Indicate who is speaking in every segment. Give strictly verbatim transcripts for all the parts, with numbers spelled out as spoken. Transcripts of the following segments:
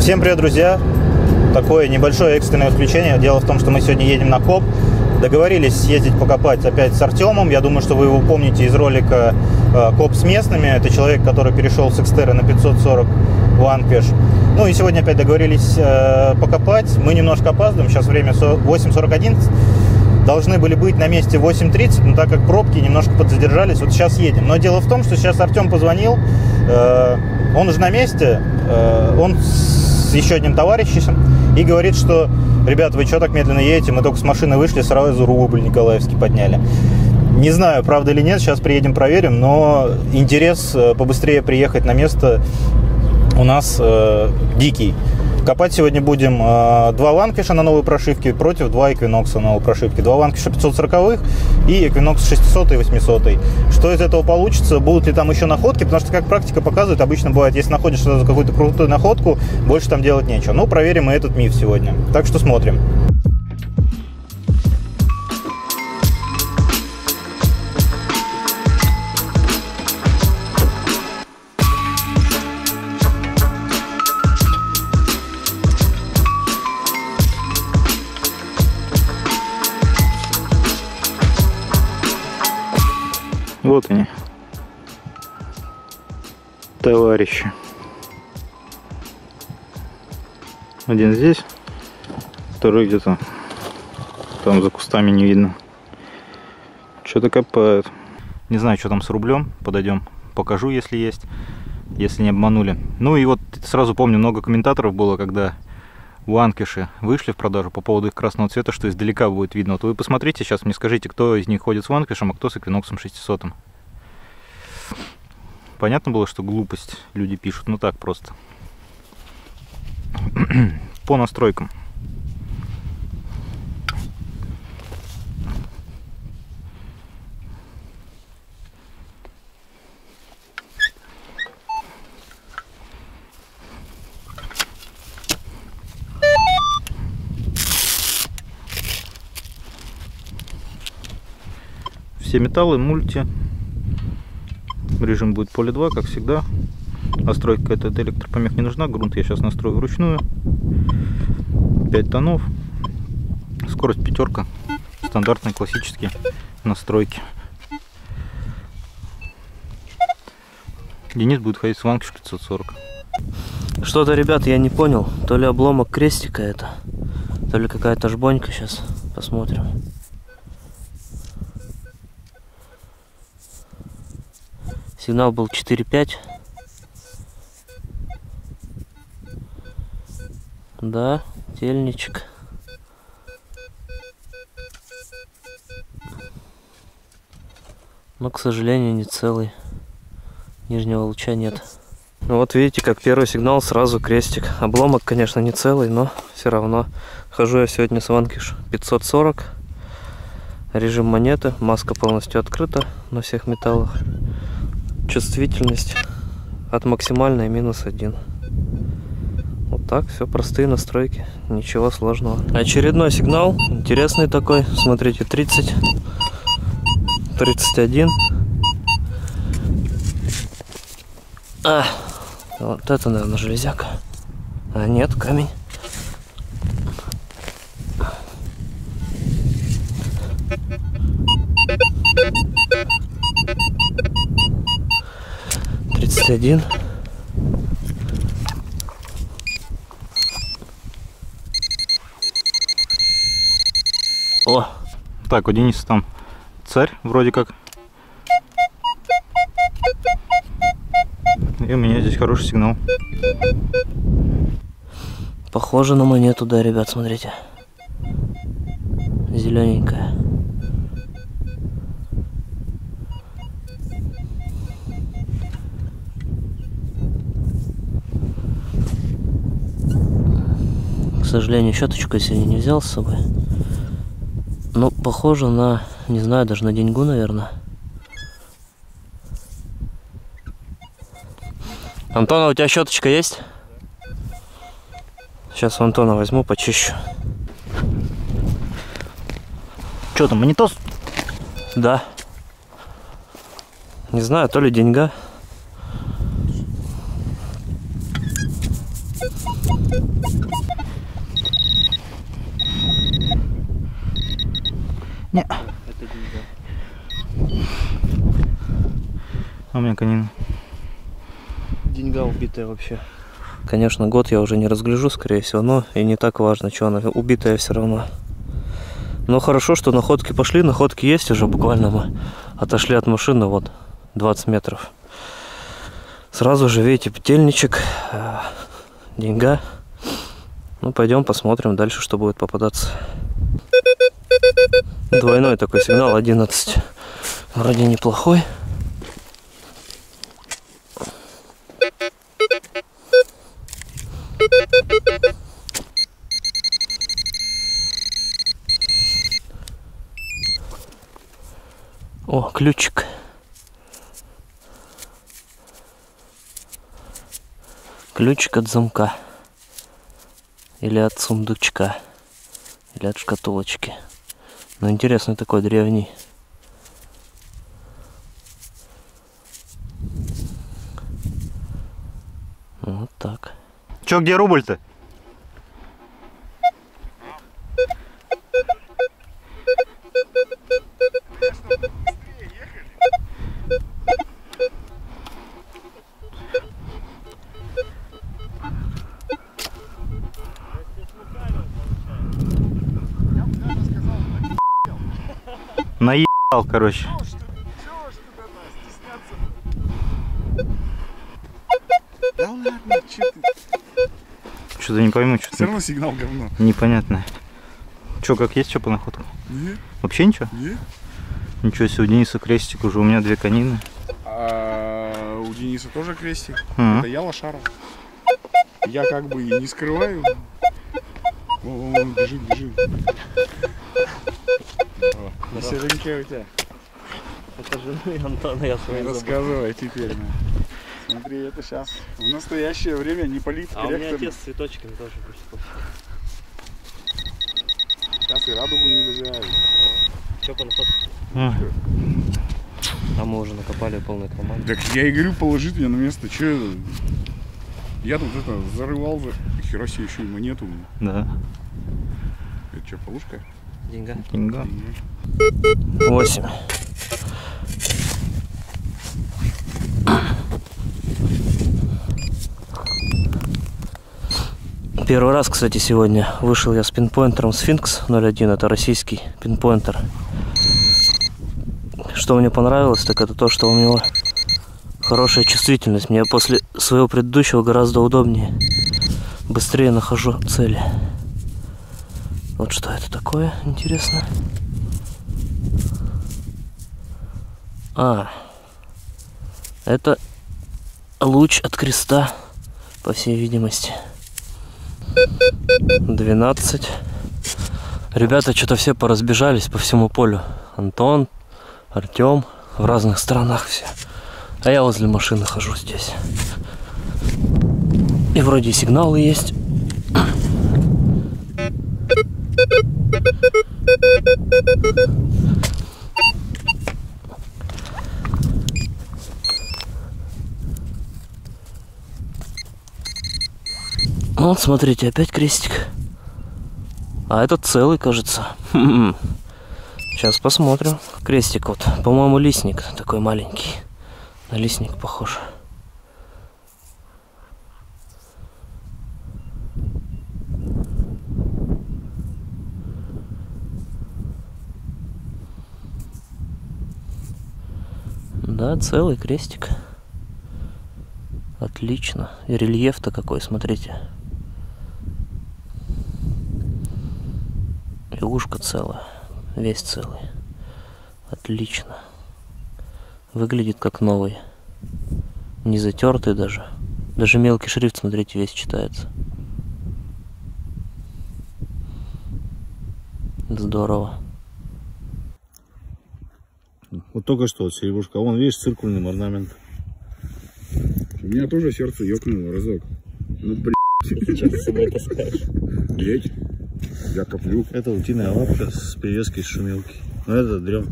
Speaker 1: Всем привет, друзья! Такое небольшое экстренное включение. Дело в том, что мы сегодня едем на коп. Договорились съездить покопать опять с Артемом. Я думаю, что вы его помните из ролика «Коп с местными». Это человек, который перешел с Экстера на пятьсот сорок Vanquish. Ну и сегодня опять договорились покопать. Мы немножко опаздываем. Сейчас время восемь сорок один. Должны были быть на месте восемь тридцать, но так как пробки немножко подзадержались, вот сейчас едем. Но дело в том, что сейчас Артем позвонил. Он уже на месте. Он с еще одним товарищем и говорит, что: ребята, вы что так медленно едете? Мы только с машины вышли, сразу рубль Николаевский подняли. Не знаю, правда или нет, сейчас приедем, проверим, но интерес побыстрее приехать на место у нас э, дикий. Копать сегодня будем э, два Vanquish на новой прошивке против два Equinox на новой прошивке. Два Vanquish пятьсот сороковых и Equinox шестисотый и восьмисотый. Что из этого получится? Будут ли там еще находки? Потому что, как практика показывает, обычно бывает, если находишь сразу какую-то крутую находку, больше там делать нечего. Ну, проверим мы этот миф сегодня. Так что смотрим. Вот они, товарищи. Один здесь, второй где-то там за кустами, не видно. Что-то копают. Не знаю, что там с рублем. Подойдем, покажу, если есть, если не обманули. Ну и вот сразу помню, много комментаторов было, когда Vanquish вышли в продажу по поводу их красного цвета, что издалека будет видно. Вот вы посмотрите сейчас, мне скажите, кто из них ходит с Vanquish, а кто с Equinox шестисот. Понятно было, что глупость люди пишут, ну так просто. По настройкам. Все металлы мульти. Режим будет поле два, как всегда. Настройка это от электропомех не нужна. Грунт я сейчас настрою вручную. пять тонов. Скорость пятерка. Стандартные классические настройки. Денис будет ходить с Vanquish пятьсот сорок.
Speaker 2: Что-то, ребят, я не понял. То ли обломок крестика это, то ли какая-то жбонька. Сейчас посмотрим. Сигнал был четыре пять. Да, тельничек. Но, к сожалению, не целый. Нижнего луча нет. Ну вот видите, как первый сигнал, сразу крестик. Обломок, конечно, не целый, но все равно. Хожу я сегодня с Vanquish пятьсот сорок. Режим монеты. Маска полностью открыта на всех металлах. Чувствительность от максимальной минус один. Вот так, все простые настройки, ничего сложного. Очередной сигнал, интересный такой. Смотрите, тридцать, тридцать один. А, вот это, наверное, железяка. А нет, камень. тридцать один.
Speaker 1: О! Так, у Дениса там царь вроде как. И у меня здесь хороший сигнал.
Speaker 2: Похоже на монету, да, ребят, смотрите. Зелененькая. К сожалению, щеточку я сегодня не взял с собой. Ну, похоже на, не знаю, даже на деньгу, наверное. Антон, а у тебя щеточка есть? Сейчас у Антона возьму, почищу.
Speaker 1: Что там, монитос?
Speaker 2: Да. Не знаю, то ли деньга.
Speaker 1: Не.
Speaker 2: Это деньга.
Speaker 1: А у меня конина.
Speaker 2: Деньга убитая вообще. Конечно, год я уже не разгляжу, скорее всего, но и не так важно, что она убитая все равно. Но хорошо, что находки пошли, находки есть уже, буквально мы отошли от машины, вот, двадцать метров. Сразу же, видите, петельничек, деньга. Ну, пойдем посмотрим дальше, что будет попадаться. Двойной такой сигнал, одиннадцать. Вроде неплохой. О, ключик. Ключик от замка. Или от сундучка. Или от шкатулочки. Ну, интересный такой, древний. Вот так.
Speaker 1: Чё, где рубль-то? Наебал, короче.
Speaker 3: Да ладно, что ты?
Speaker 1: Что-то не пойму, что-то
Speaker 3: Все равно сигнал говно.
Speaker 1: непонятное. Че, как есть, что по находку?
Speaker 3: Не,
Speaker 1: Вообще ничего?
Speaker 3: не.
Speaker 1: Ничего себе, у Дениса крестик уже, у меня две конины.
Speaker 3: А у Дениса тоже крестик.
Speaker 1: А.
Speaker 3: Это я лошара. Я как бы и не скрываю. О, о, бежит, бежит. Веселенькая у тебя.
Speaker 2: Это жены Антона, я с вами забыл.
Speaker 3: Рассказывай теперь. на. Смотри, это сейчас в настоящее время не
Speaker 2: А у меня
Speaker 3: политкорректно.
Speaker 2: отец с цветочками тоже пришел.
Speaker 3: Сейчас и радугу нельзя.
Speaker 2: Че по находке?
Speaker 1: А.
Speaker 2: А мы уже накопали полный карман.
Speaker 3: Так я и говорю, положить меня на место. Че? Я тут это зарывал за. Хера себе, еще и монету.
Speaker 1: Да.
Speaker 3: Это что, полушка?
Speaker 2: Деньга.
Speaker 1: Деньга.
Speaker 2: Восемь. Первый раз, кстати, сегодня вышел я с пинпоинтером Sphinx ноль один. Это российский пинпоинтер. Что мне понравилось, так это то, что у него хорошая чувствительность. Мне после своего предыдущего гораздо удобнее. Быстрее нахожу цели. Вот что это такое, интересно. А, это луч от креста, по всей видимости. двенадцать. Ребята что-то все поразбежались по всему полю. Антон, Артем, в разных странах все. А я возле машины хожу здесь. И вроде сигналы есть. Вот, смотрите, опять крестик. А этот целый, кажется. Сейчас посмотрим. Крестик вот, по-моему, листник такой маленький. На листник похож. Да, целый крестик. Отлично. И рельеф-то какой, смотрите. И ушко целое. Весь целый. Отлично. Выглядит как новый. Не затертый даже. Даже мелкий шрифт, смотрите, весь читается. Здорово.
Speaker 4: Вот только что вот серебрушка. Вон, видишь, циркульный орнамент.
Speaker 3: У меня тоже сердце ёкнуло разок. Ну, блядь.
Speaker 2: Сейчас с собой таскаешь.
Speaker 3: Блядь. Я коплю.
Speaker 4: Это утиная лапка с привеской с шумелки. Но это дрем.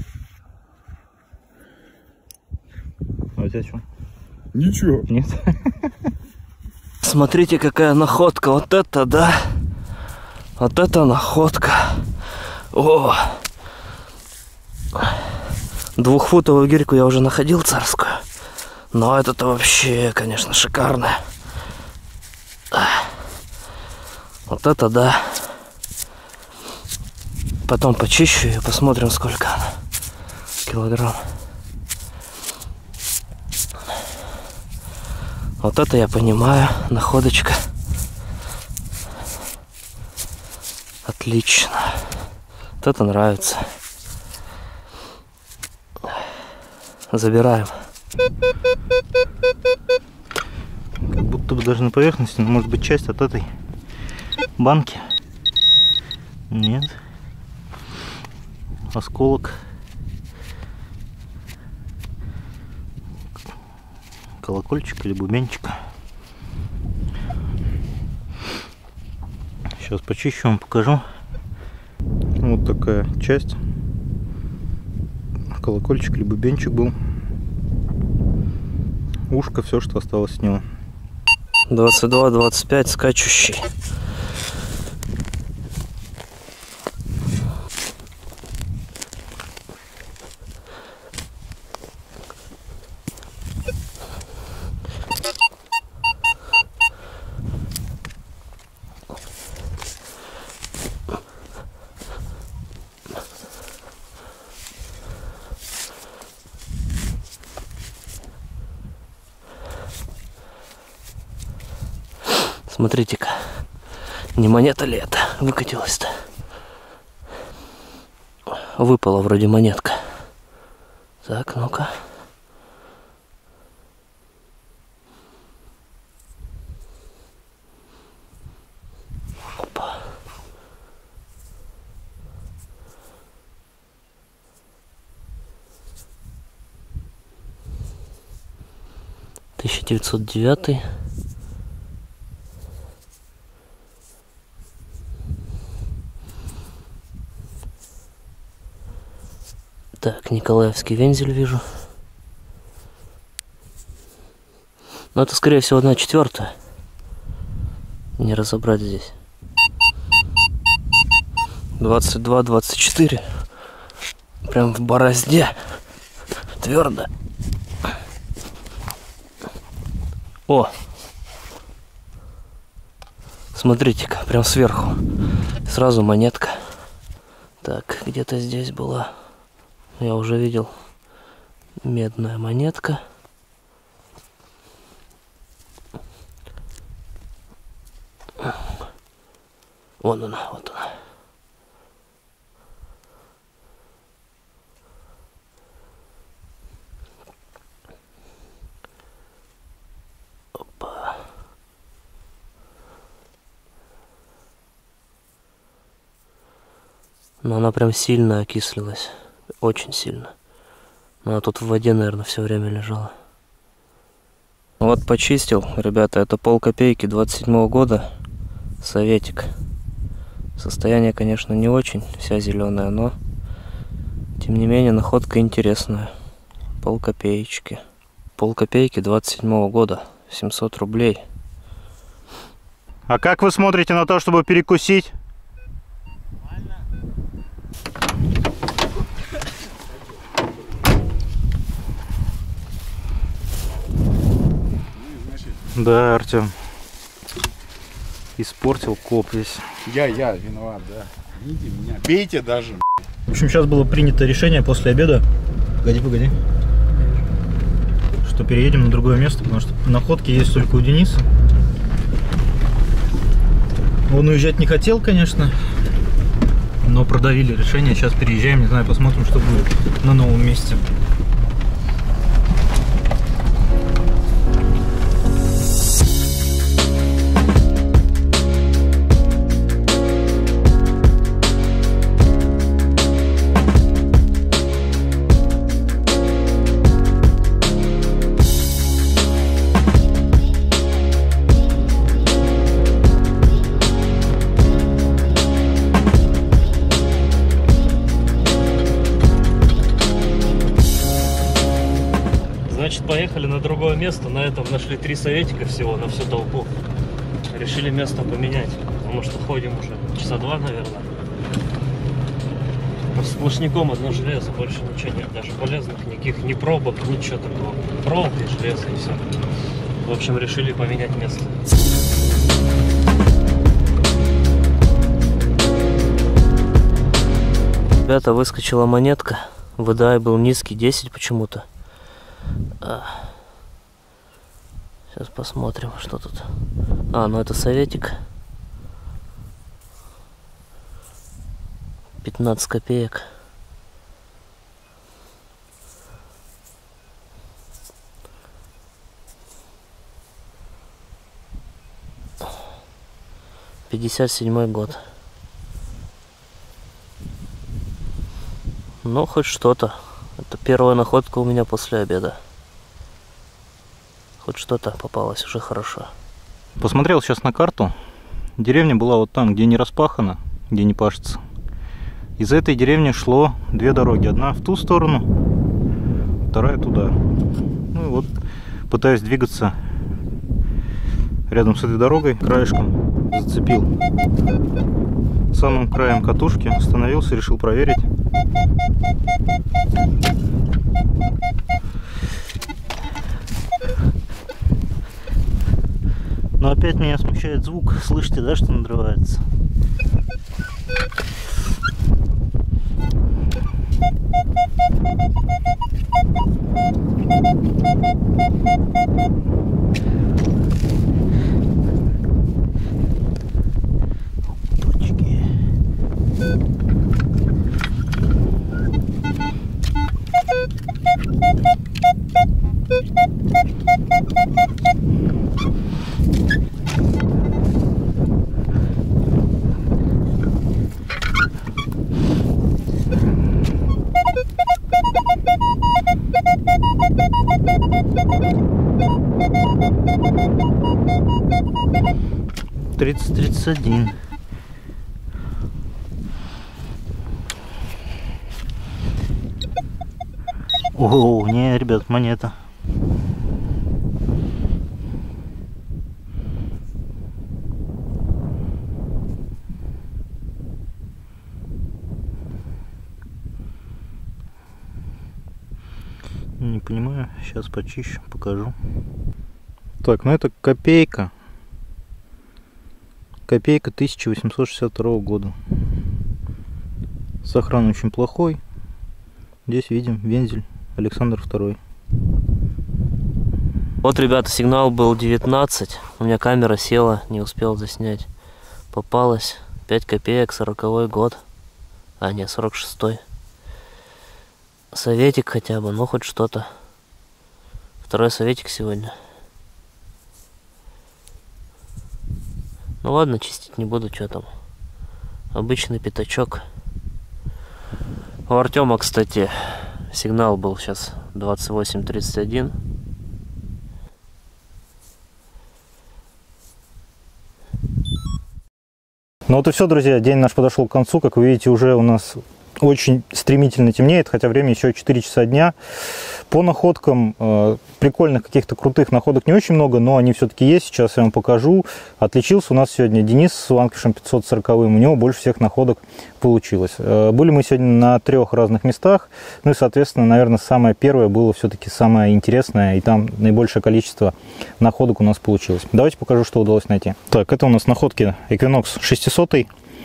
Speaker 1: А у тебя что?
Speaker 3: Ничего.
Speaker 1: Нет?
Speaker 2: Смотрите, какая находка. Вот это, да. Вот это находка. О, Двухфутовую гирьку я уже находил царскую. Но это-то вообще, конечно, шикарная. Вот это да. Потом почищу ее, посмотрим, сколько она. Килограмм. Вот это я понимаю, находочка. Отлично. Вот это нравится. Забираем.
Speaker 1: Как будто бы даже на поверхности, но может быть часть от этой банки. Нет. Осколок. Колокольчик или бубенчика. Сейчас почищу, вам покажу. Вот такая часть. Колокольчик или бубенчик был. Ушко, все, что осталось от него.
Speaker 2: двадцать два двадцать пять скачущий. Смотрите-ка, не монета ли это выкатилась-то? Выпала вроде монетка. Так, ну-ка. Опа. тысяча девятьсот девятый. Так, Николаевский вензель вижу. Но это, скорее всего, одна четвертая. Не разобрать здесь. двадцать два двадцать четыре. Прям в борозде. Твердо. О! Смотрите-ка, прям сверху. Сразу монетка. Так, где-то здесь была. Я уже видел медная монетка. Вон она, вот она. Опа. Но она прям сильно окислилась. Очень сильно. Она тут в воде, наверное, все время лежала. Вот почистил, ребята, это полкопейки двадцать седьмого года. Советик. Состояние, конечно, не очень, вся зеленая, но тем не менее находка интересная. Полкопеечки. Полкопейки двадцать седьмого года. семьсот рублей.
Speaker 1: А как вы смотрите на то, чтобы перекусить? Да, Артем. Испортил коп весь.
Speaker 3: Я, я виноват, да. Видите меня. Бейте даже.
Speaker 1: В общем, сейчас было принято решение после обеда. Погоди, погоди. Что переедем на другое место, потому что находки есть только у Дениса. Он уезжать не хотел, конечно. Но продавили решение. Сейчас переезжаем. Не знаю, посмотрим, что будет на новом месте.
Speaker 2: Значит, поехали на другое место. На этом нашли три советика всего на всю толпу. Решили место поменять, потому что ходим уже часа два, наверное. Сплошняком одно железо, больше ничего нет. Даже полезных никаких, ни пробок, ничего такого. Проволока и железо и все. В общем, решили поменять место. Ребята, выскочила монетка. вэ дэ ай был низкий, десять почему-то. Сейчас посмотрим, что тут. А, ну это советик. пятнадцать копеек. пятьдесят седьмой год. Ну, хоть что-то. Это первая находка у меня после обеда. Хоть что-то попалось, уже хорошо.
Speaker 1: Посмотрел сейчас на карту. Деревня была вот там, где не распахано, где не пашется. Из этой деревни шло две дороги. Одна в ту сторону, вторая туда. Ну и вот, пытаясь двигаться рядом с этой дорогой, краешком зацепил самым краем катушки, остановился, решил проверить. Но опять меня смущает звук. Слышите, да, что надрывается? Точки. тридцать тридцать один. О, не, ребят, монета. Не понимаю, сейчас почищу, покажу. Так, ну это копейка. Копейка тысяча восемьсот шестьдесят второго года. Сохран очень плохой. Здесь видим вензель Александр второй.
Speaker 2: Вот, ребята, сигнал был девятнадцать. У меня камера села, не успел заснять. Попалась пять копеек, сороковой год. А, не, сорок шестой. Советик хотя бы, ну хоть что-то. Второй советик сегодня. Ну ладно, чистить не буду, что там. Обычный пятачок. У Артема, кстати, сигнал был сейчас двадцать восемь тридцать один.
Speaker 1: Ну вот и все, друзья, день наш подошел к концу. Как вы видите, уже у нас очень стремительно темнеет, хотя время еще четыре часа дня. По находкам, э, прикольных каких-то крутых находок не очень много, но они все-таки есть. Сейчас я вам покажу. Отличился у нас сегодня Денис с Ванкишем пятьсот сороковым. У него больше всех находок получилось. Э, были мы сегодня на трех разных местах. Ну и, соответственно, наверное, самое первое было все-таки самое интересное. И там наибольшее количество находок у нас получилось. Давайте покажу, что удалось найти. Так, это у нас находки Equinox шестисот.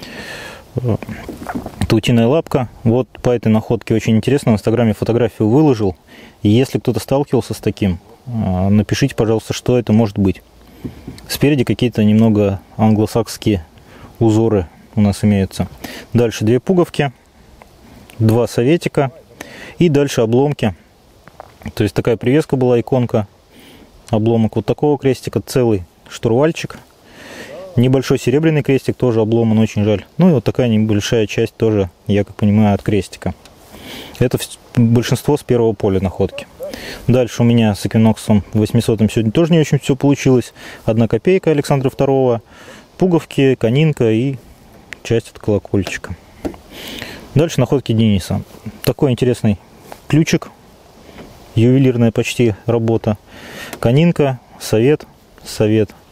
Speaker 1: Таутиная лапка. Вот по этой находке очень интересно. В инстаграме фотографию выложил. И если кто-то сталкивался с таким, напишите, пожалуйста, что это может быть. Спереди какие-то немного англосаксские узоры у нас имеются. Дальше две пуговки, два советика и дальше обломки. То есть такая привеска была, иконка, обломок вот такого крестика, целый штурвальчик. Небольшой серебряный крестик, тоже обломан, очень жаль. Ну и вот такая небольшая часть тоже, я как понимаю, от крестика. Это большинство с первого поля находки. Дальше у меня с Equinox восьмисотым сегодня тоже не очень все получилось. Одна копейка Александра второго, пуговки, конинка и часть от колокольчика. Дальше находки Дениса. Такой интересный ключик, ювелирная почти работа. Конинка, совет, совет.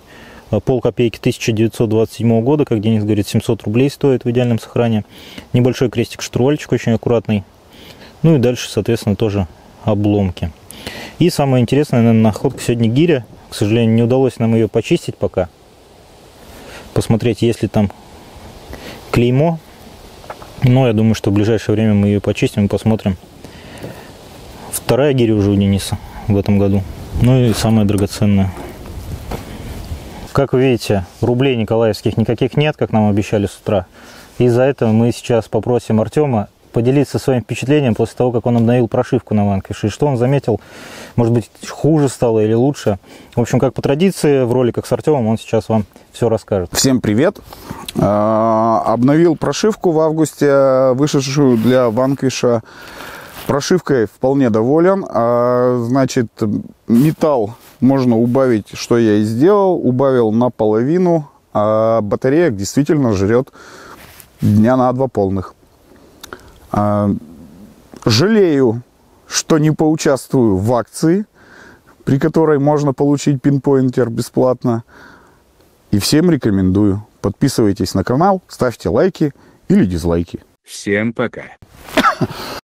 Speaker 1: Пол копейки тысяча девятьсот двадцать седьмого года, как Денис говорит, семьсот рублей стоит в идеальном сохранении. Небольшой крестик-штурвальчик очень аккуратный. Ну и дальше, соответственно, тоже обломки. И самое интересное, наверное, находка сегодня гиря. К сожалению, не удалось нам ее почистить пока. Посмотреть, есть ли там клеймо. Но я думаю, что в ближайшее время мы ее почистим и посмотрим. Вторая гиря уже у Дениса в этом году. Ну и самая драгоценная. Как вы видите, рублей николаевских никаких нет, как нам обещали с утра. Из-за этого мы сейчас попросим Артема поделиться своим впечатлением после того, как он обновил прошивку на Vanquish. И что он заметил, может быть, хуже стало или лучше. В общем, как по традиции, в роликах с Артемом он сейчас вам все расскажет.
Speaker 3: Всем привет! Обновил прошивку в августе, вышедшую для Vanquish. Прошивкой вполне доволен. Значит, металл можно убавить, что я и сделал. Убавил наполовину. А батарея действительно жрет дня на два полных. Жалею, что не поучаствую в акции, при которой можно получить пинпоинтер бесплатно. И всем рекомендую. Подписывайтесь на канал, ставьте лайки или дизлайки.
Speaker 5: Всем пока.